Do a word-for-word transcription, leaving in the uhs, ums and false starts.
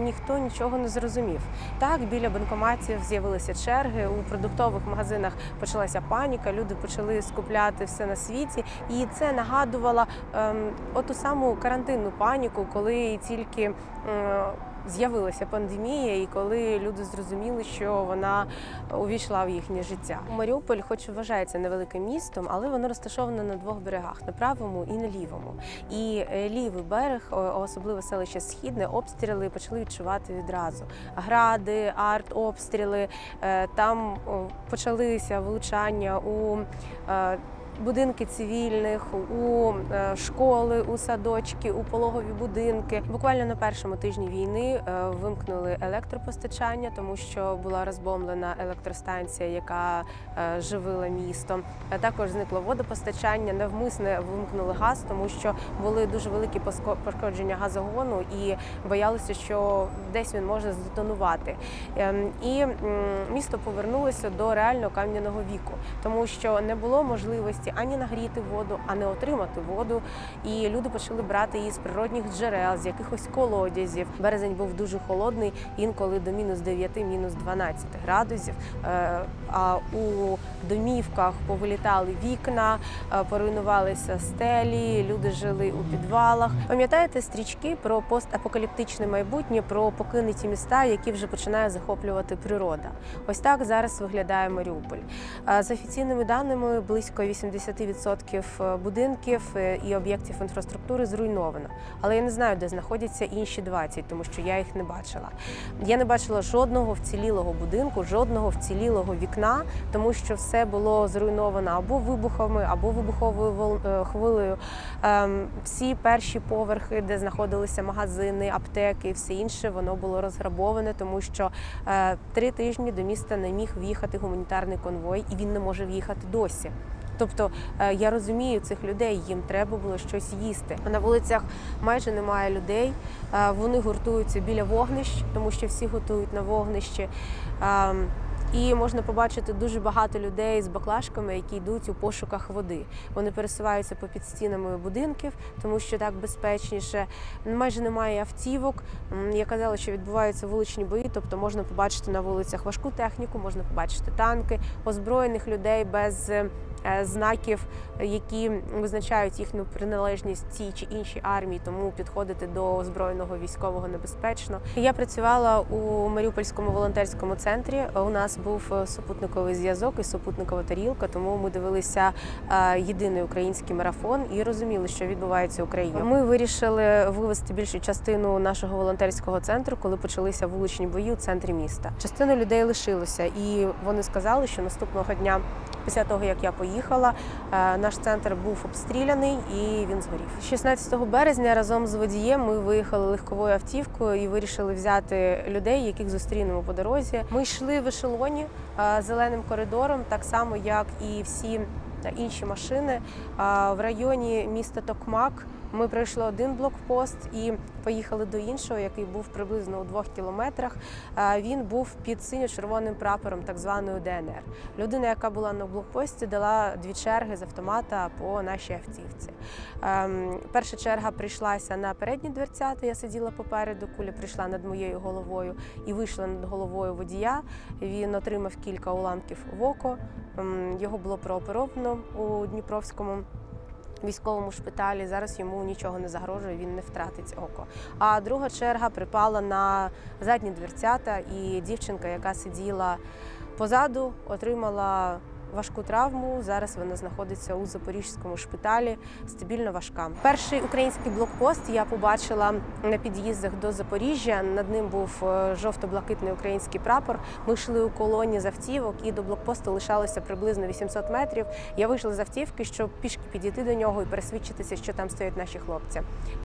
ніхто нічого не зрозумів. Так, біля банкоматів з'явилися черги, у продуктових магазинах почалася паніка, люди почали скупляти все на світі. І це нагадувало ем, оту саму карантинну паніку, коли тільки ем, з'явилася пандемія і коли люди зрозуміли, що вона увійшла в їхнє життя. Маріуполь, хоч вважається невеликим містом, але воно розташоване на двох берегах – на правому і на лівому. І лівий берег, особливо селище Східне, обстріли почали відчувати відразу. Гради, артобстріли, там почалися влучання у будинки цивільних, у школи, у садочки, у пологові будинки. Буквально на першому тижні війни вимкнули електропостачання, тому що була розбомблена електростанція, яка живила місто. Також зникло водопостачання, навмисне вимкнули газ, тому що були дуже великі пошкодження газогону і боялися, що десь він може здетонувати. І місто повернулося до реального кам'яного віку, тому що не було можливості ані нагріти воду, а не отримати воду. І люди почали брати її з природних джерел, з якихось колодязів. Березень був дуже холодний, інколи до мінус дев'яти, мінус дванадцяти градусів. А у домівках повилітали вікна, поруйнувалися стелі, люди жили у підвалах. Пам'ятаєте стрічки про постапокаліптичне майбутнє, про покинуті міста, які вже починає захоплювати природа? Ось так зараз виглядає Маріуполь. За офіційними даними, близько вісімдесят відсотків будинків і об'єктів інфраструктури зруйновано. Але я не знаю, де знаходяться інші двадцять, тому що я їх не бачила. Я не бачила жодного вцілілого будинку, жодного вцілілого вікна, тому що все було зруйновано або вибухами, або вибуховою хвилею. Всі перші поверхи, де знаходилися магазини, аптеки і все інше, воно було розграбоване, тому що три тижні до міста не міг в'їхати гуманітарний конвой, і він не може в'їхати досі. Тобто я розумію цих людей, їм треба було щось їсти. На вулицях майже немає людей, вони гуртуються біля вогнищ, тому що всі готують на вогнищі. І можна побачити дуже багато людей з баклажками, які йдуть у пошуках води. Вони пересуваються попід стінами будинків, тому що так безпечніше. Майже немає автівок. Я казала, що відбуваються вуличні бої, тобто можна побачити на вулицях важку техніку, можна побачити танки, озброєних людей без знаків, які визначають їхню приналежність цій чи іншій армії, тому підходити до озброєного військового небезпечно. Я працювала у Маріупольському волонтерському центрі. У нас був супутниковий зв'язок і супутникова тарілка, тому ми дивилися єдиний український марафон і розуміли, що відбувається в Україні. Ми вирішили вивести більшу частину нашого волонтерського центру, коли почалися вуличні бої у центрі міста. Частина людей лишилося, і вони сказали, що наступного дня, після того, як я поїхала, наш центр був обстріляний і він згорів. шістнадцятого березня разом з водієм ми виїхали легковою автівкою і вирішили взяти людей, яких зустрінемо по дорозі. Ми йшли в ешелоні зеленим коридором, так само, як і всі інші машини. В районі міста Токмак ми пройшли один блокпост і поїхали до іншого, який був приблизно у двох кілометрах. Він був під синьо-червоним прапором так званої Де Ен Ер. Людина, яка була на блокпості, дала дві черги з автомата по нашій автівці. Перша черга прийшлася на передні дверцята, я сиділа попереду, куля прийшла над моєю головою і вийшла над головою водія. Він отримав кілька уламків в око, його було прооперовано у Дніпровському військовому шпиталі. Зараз йому нічого не загрожує, він не втратить око. А друга черга припала на задні дверцята, і дівчинка, яка сиділа позаду, отримала важку травму. Зараз вона знаходиться у Запорізькому шпиталі, стабільно важка. Перший український блокпост я побачила на під'їздах до Запоріжжя. Над ним був жовто-блакитний український прапор. Ми йшли у колоні з автівок, і до блокпосту лишалося приблизно вісімсот метрів. Я вийшла з автівки, щоб пішки підійти до нього і пересвідчитися, що там стоять наші хлопці.